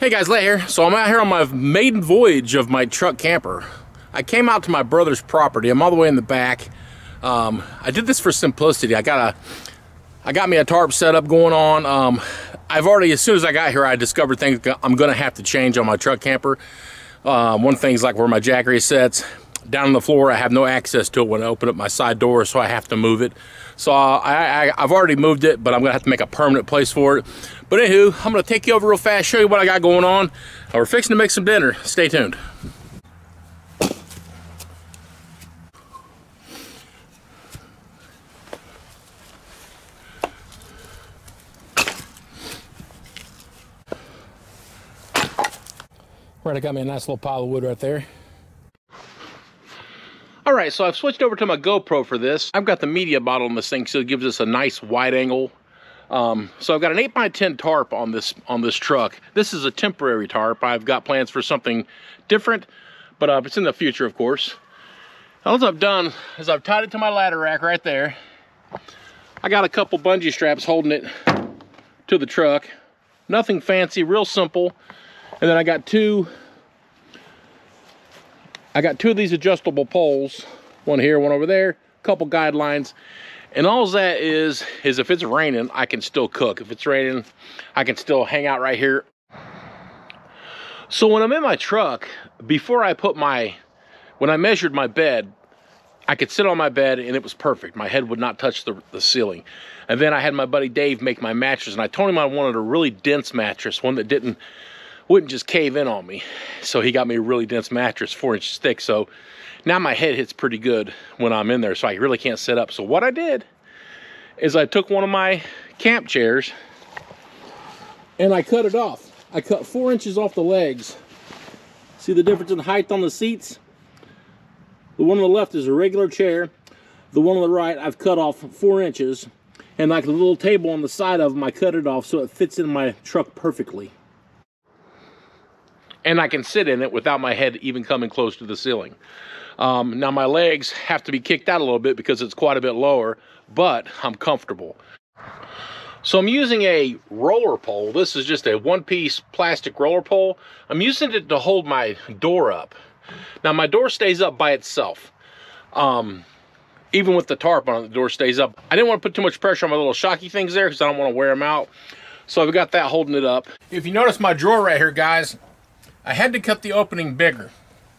Hey guys, Lay here. So I'm out here on my maiden voyage of my truck camper. I came out to my brother's property. I'm all the way in the back. I did this for simplicity. I got me a tarp setup going on. I've already, as soon as I got here, I discovered things I'm gonna have to change on my truck camper. One thing's like where my jack race sets. Down on the floor, I have no access to it when I open up my side door, so I have to move it. So I've already moved it, but I'm gonna have to make a permanent place for it. But anywho, I'm gonna take you over real fast, show you what I got going on. We're fixing to make some dinner. Stay tuned. Right, I got me a nice little pile of wood right there. All right, so I've switched over to my GoPro for this. I've got the media bottle in this thing, so it gives us a nice wide angle. So I've got an 8x10 tarp on this truck. This is a temporary tarp. I've got plans for something different, but it's in the future, of course. All I've done is I've tied it to my ladder rack right there. I got a couple bungee straps holding it to the truck. Nothing fancy, real simple. And then I got two of these adjustable poles, one here, one over there, a couple guidelines. And all that is if it's raining, I can still cook. If it's raining, I can still hang out right here. So when I'm in my truck, before I when I measured my bed, I could sit on my bed and it was perfect. My head would not touch the ceiling. And then I had my buddy Dave make my mattress, and I told him I wanted a really dense mattress, one that wouldn't just cave in on me. So he got me a really dense mattress, 4 inches thick. So now my head hits pretty good when I'm in there, so I really can't sit up. So what I did is I took one of my camp chairs and I cut it off. I cut 4 inches off the legs. See the difference in height on the seats? The one on the left is a regular chair. The one on the right, I've cut off 4 inches. And like the little table on the side of them, I cut it off so it fits in my truck perfectly. And I can sit in it without my head even coming close to the ceiling. Now my legs have to be kicked out a little bit because it's quite a bit lower, but I'm comfortable. So I'm using a roller pole. This is just a one-piece plastic roller pole. I'm using it to hold my door up. Now my door stays up by itself. Even with the tarp on it, the door stays up. I didn't want to put too much pressure on my little shocky things there because I don't want to wear them out. So I've got that holding it up. If you notice my drawer right here, guys, I had to cut the opening bigger.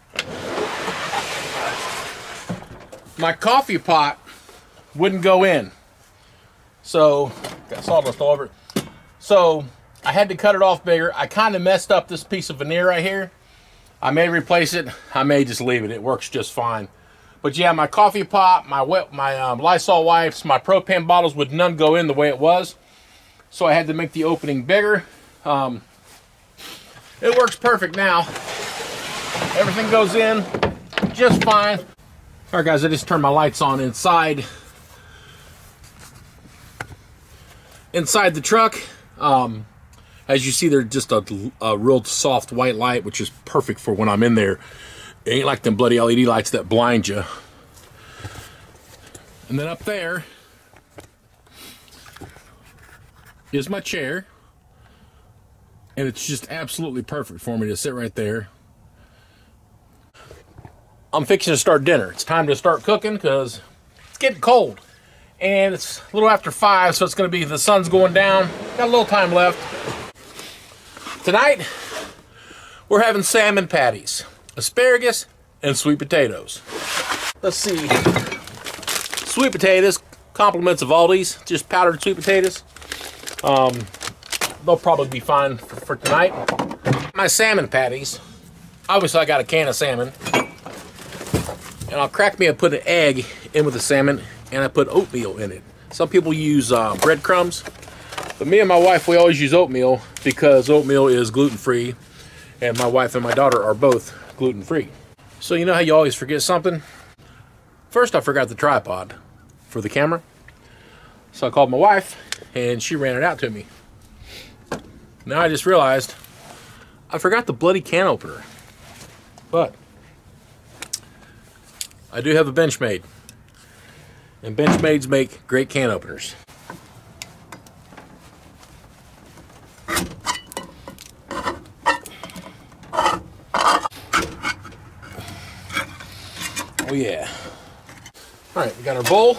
My coffee pot wouldn't go in. So, got sawdust all over it. So, I had to cut it off bigger. I kind of messed up this piece of veneer right here. I may replace it. I may just leave it. It works just fine. But yeah, my coffee pot, my Lysol wipes, my propane bottles would none go in the way it was. So I had to make the opening bigger. It works perfect now. Everything goes in just fine. All right, guys, I just turned my lights on inside the truck. As you see, they're just a real soft white light, which is perfect for when I'm in there. It ain't like them bloody LED lights that blind you. And then up there is my chair. And it's just absolutely perfect for me to sit right there. I'm fixing to start dinner. It's time to start cooking because it's getting cold. And it's a little after 5, so it's going to be, the sun's going down. Got a little time left. Tonight, we're having salmon patties, asparagus, and sweet potatoes. Let's see. Sweet potatoes, compliments of Aldi's, just powdered sweet potatoes. They'll probably be fine for tonight. My salmon patties, obviously I got a can of salmon. And I'll crack me and put an egg in with the salmon, and I put oatmeal in it. Some people use breadcrumbs, but me and my wife, we always use oatmeal because oatmeal is gluten-free, and my wife and my daughter are both gluten-free. So you know how you always forget something? First, I forgot the tripod for the camera. So I called my wife, and she ran it out to me. Now I just realized I forgot the bloody can opener. But I do have a Benchmade. And Benchmades make great can openers. Oh yeah. All right, we got our bowl.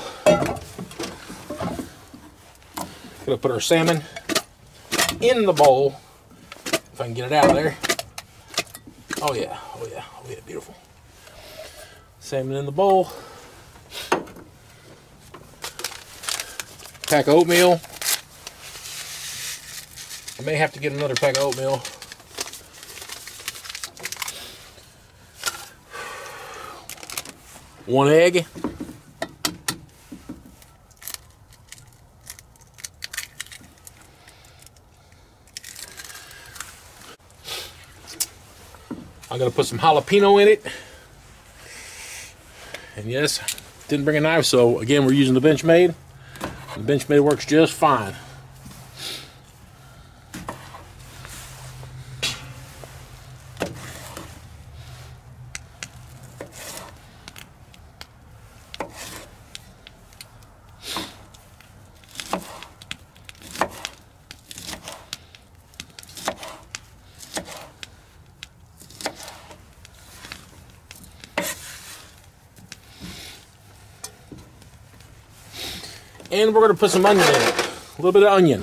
Gonna put our salmon in the bowl. If I can get it out of there. Oh yeah, oh yeah, oh yeah, beautiful. Salmon in the bowl. Pack of oatmeal. I may have to get another pack of oatmeal. One egg. I'm gonna put some jalapeno in it. And yes, didn't bring a knife, so again, we're using the Benchmade. The Benchmade works just fine. And we're going to put some onion in it. A little bit of onion.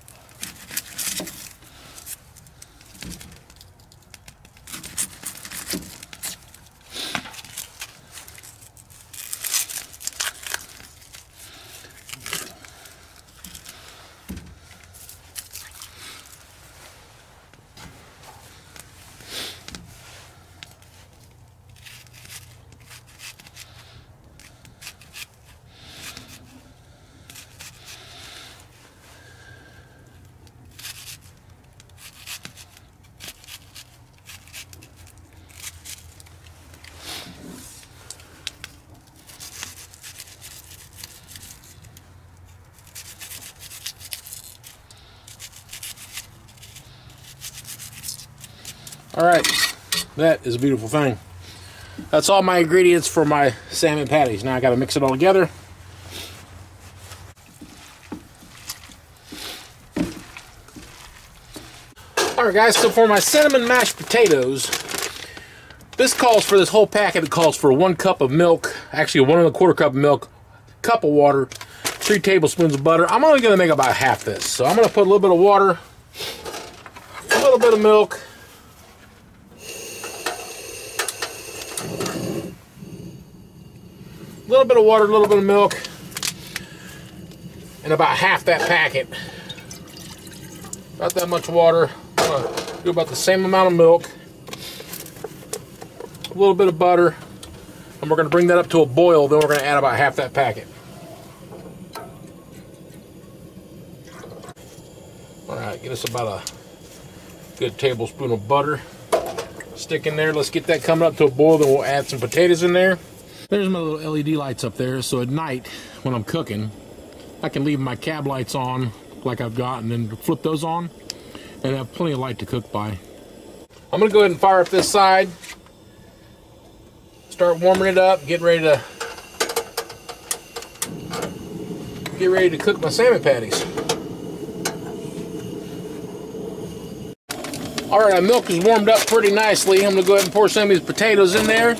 All right, that is a beautiful thing. That's all my ingredients for my salmon patties. Now I got to mix it all together. All right, guys, so for my cinnamon mashed potatoes, this calls for, this whole packet, it calls for 1 cup of milk, actually 1 1/4 cup of milk, cup of water, 3 tablespoons of butter. I'm only going to make about half this. So I'm going to put a little bit of water, a little bit of milk, a little bit of water, a little bit of milk, and about half that packet. About that much water. I'm going to do about the same amount of milk, a little bit of butter, and we're going to bring that up to a boil. Then we're going to add about half that packet. All right, get us about a good tablespoon of butter. Stick in there. Let's get that coming up to a boil. Then we'll add some potatoes in there. There's my little LED lights up there, so at night when I'm cooking, I can leave my cab lights on like I've got and then flip those on and have plenty of light to cook by. I'm going to go ahead and fire up this side, start warming it up, get ready to cook my salmon patties. All right, our milk is warmed up pretty nicely. I'm going to go ahead and pour some of these potatoes in there.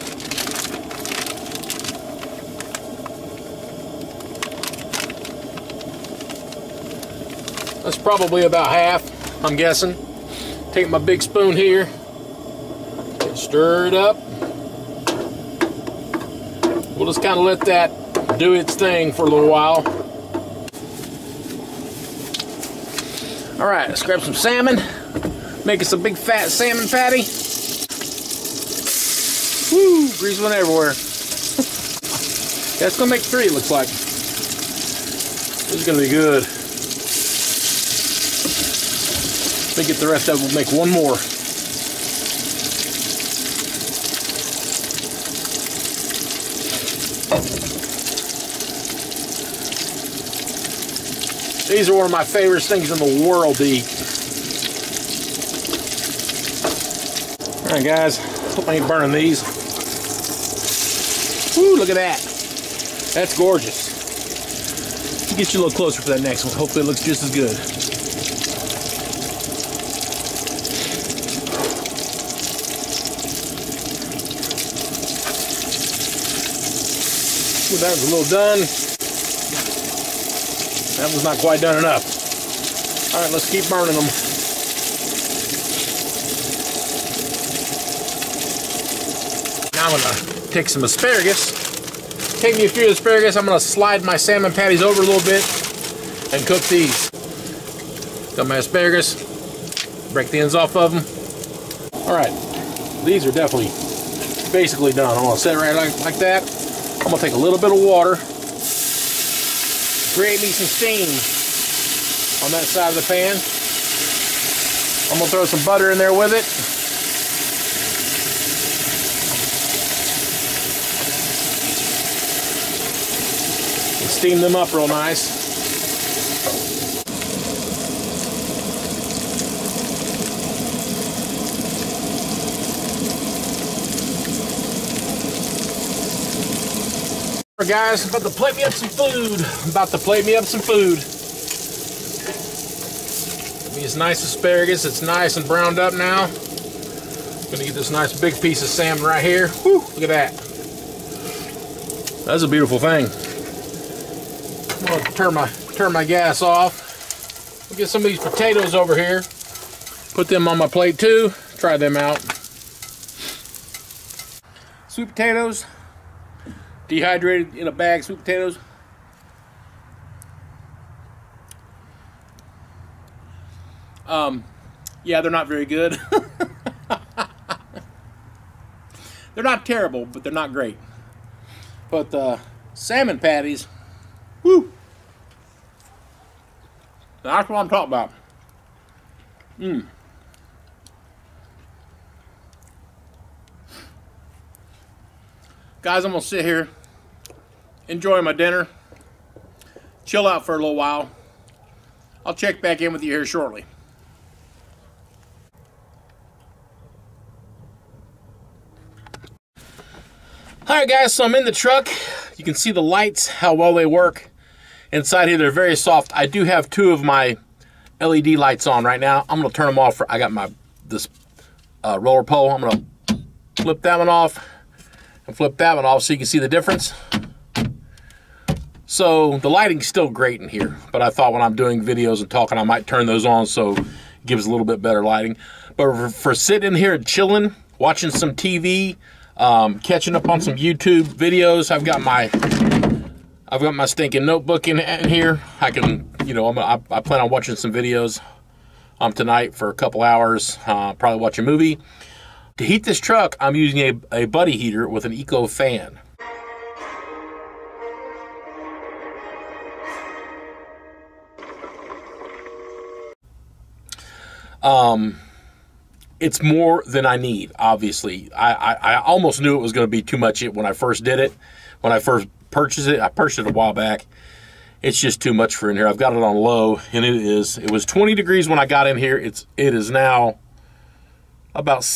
That's probably about half, I'm guessing. Take my big spoon here, stir it up. We'll just kind of let that do its thing for a little while. All right, let's grab some salmon. Make us a big fat salmon patty. Woo, grease went everywhere. That's gonna make 3, it looks like. This is gonna be good. Let me get the rest of it. We'll make 1 more. These are one of my favorite things in the world to eat. All right, guys. Hope I ain't burning these. Woo, look at that. That's gorgeous. Let's get you a little closer for that next one. Hopefully it looks just as good. Ooh, that was a little done. That was not quite done enough. All right, let's keep burning them. Now I'm gonna take some asparagus. Take me a few asparagus. I'm gonna slide my salmon patties over a little bit and cook these. Got my asparagus. Break the ends off of them. All right, these are definitely basically done. I'm gonna set it right like that. I'm gonna take a little bit of water, create me some steam on that side of the pan. I'm gonna throw some butter in there with it. And steam them up real nice. All right, guys, about to plate me up some food. These nice asparagus. It's nice and browned up now. I'm gonna get this nice big piece of salmon right here. Whew, look at that. That's a beautiful thing. I'm gonna turn my gas off. We'll get some of these potatoes over here. Put them on my plate too. Try them out. Sweet potatoes. Dehydrated in a bag, sweet potatoes. Yeah, they're not very good. They're not terrible, but they're not great. But salmon patties, woo! That's what I'm talking about. Guys, I'm gonna sit here, enjoy my dinner, chill out for a little while. I'll check back in with you here shortly. Alright guys, so I'm in the truck. You can see the lights, how well they work. Inside here, they're very soft. I do have two of my LED lights on right now. I'm gonna turn them off. I got this roller pole. I'm gonna flip that one off and flip that one off so you can see the difference. So the lighting's still great in here, but I thought when I'm doing videos and talking, I might turn those on so it gives a little bit better lighting. But for sitting in here and chilling, watching some TV, catching up on some YouTube videos, I've got my stinking notebook in here. I can, you know, I plan on watching some videos tonight for a couple hours, probably watch a movie. To heat this truck, I'm using a Buddy heater with an Eco fan. It's more than I need, obviously. I almost knew it was going to be too much when I first did it. When I first purchased it, I purchased it a while back. It's just too much for in here. I've got it on low, and it was 20 degrees when I got in here. It is now about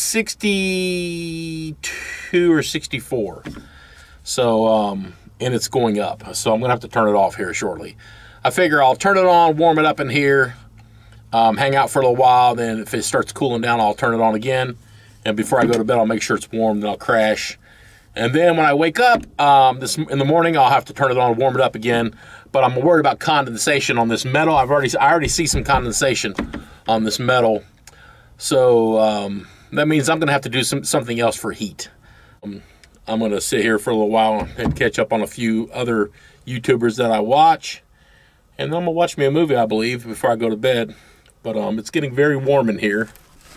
62 or 64. So, and it's going up. So I'm going to have to turn it off here shortly. I figure I'll turn it on, warm it up in here, hang out for a little while. Then if it starts cooling down, I'll turn it on again. And before I go to bed, I'll make sure it's warm, then I'll crash. And then when I wake up in the morning, I'll have to turn it on and warm it up again. But I'm worried about condensation on this metal. I already see some condensation on this metal. So that means I'm going to have to do something else for heat. I'm going to sit here for a little while and catch up on a few other YouTubers that I watch. And then I'm going to watch me a movie, I believe, before I go to bed. But it's getting very warm in here.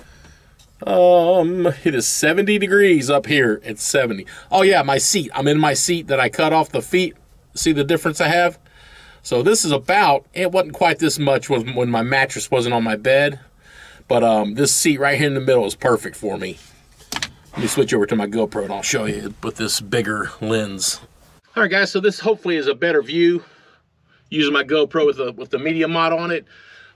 It is 70 degrees up here. It's 70. Oh yeah, my seat. I'm in my seat that I cut off the feet. See the difference I have? So this is it wasn't quite this much when my mattress wasn't on my bed. But this seat right here in the middle is perfect for me. Let me switch over to my GoPro and I'll show you with this bigger lens. All right guys, so this hopefully is a better view using my GoPro with the media mod on it.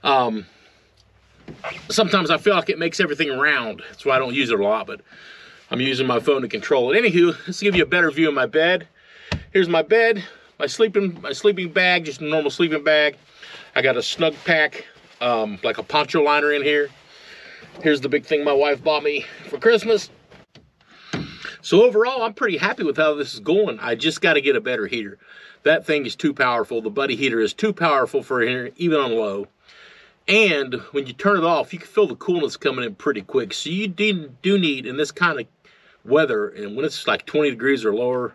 Sometimes I feel like it makes everything round. That's why I don't use it a lot, but I'm using my phone to control it. Anywho, let's give you a better view of my bed. Here's my bed, my sleeping bag, just a normal sleeping bag. I got a snug pack, like a poncho liner in here. Here's the big thing my wife bought me for Christmas. So overall, I'm pretty happy with how this is going. I just got to get a better heater. That thing is too powerful. The Buddy heater is too powerful for here, even on low. And when you turn it off, you can feel the coolness coming in pretty quick. So you do need, in this kind of weather, and when it's like 20 degrees or lower,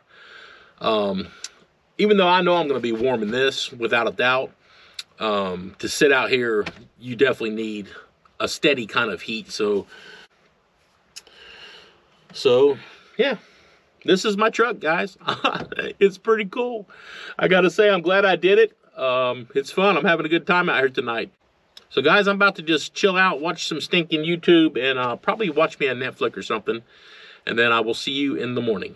even though I know I'm going to be warm in this, without a doubt, to sit out here, you definitely need a steady kind of heat. So yeah, this is my truck, guys. It's pretty cool. I gotta say, I'm glad I did it. It's fun. I'm having a good time out here tonight. So guys, I'm about to just chill out, watch some stinking YouTube, and probably watch me on Netflix or something. And then I will see you in the morning.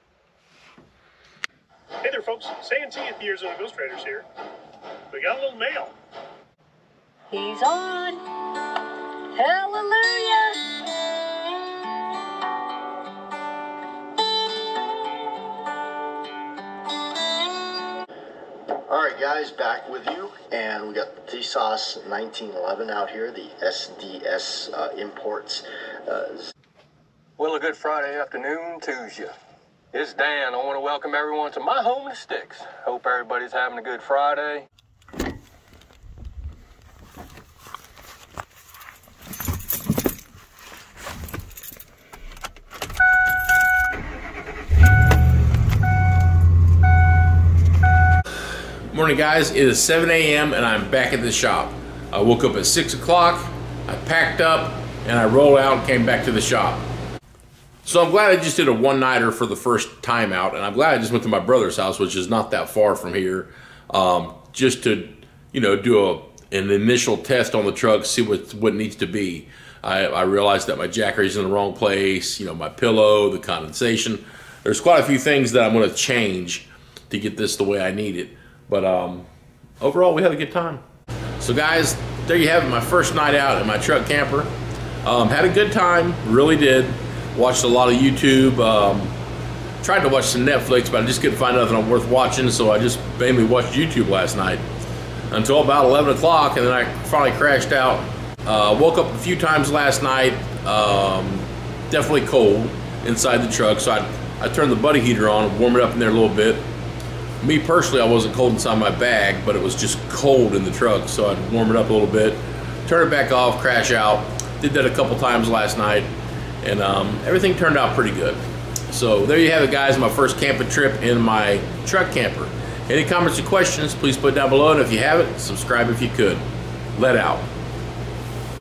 Hey there, folks. Santee at the Arizona Ghost Raiders here. We got a little mail. He's on. Hallelujah. Alright guys, back with you, and we got the TSOS 1911 out here, the SDS imports. Well, a good Friday afternoon to you. It's Dan. I want to welcome everyone to my home to Sticks. Hope everybody's having a good Friday. Morning guys, it is 7 a.m. and I'm back at the shop. I woke up at 6 o'clock, I packed up, and I rolled out and came back to the shop. So I'm glad I just did a one-nighter for the first time out, and I'm glad I just went to my brother's house, which is not that far from here, just to, you know, do an initial test on the truck, see what needs to be. I realized that my jackery's in the wrong place, you know, my pillow, the condensation. There's quite a few things that I'm going to change to get this the way I need it. But overall, we had a good time. So guys, there you have it, my first night out in my truck camper. Had a good time, really did. Watched a lot of YouTube. Tried to watch some Netflix, but I just couldn't find nothing worth watching, so I just mainly watched YouTube last night until about 11 o'clock, and then I finally crashed out. Woke up a few times last night. Definitely cold inside the truck, so I turned the Buddy heater on, warm it up in there a little bit. Me personally, I wasn't cold inside my bag, but it was just cold in the truck, so I'd warm it up a little bit, turn it back off, crash out. Did that a couple times last night, and everything turned out pretty good. So there you have it, guys, my first camping trip in my truck camper. Any comments or questions, please put down below, and if you haven't, subscribe if you could. Let out.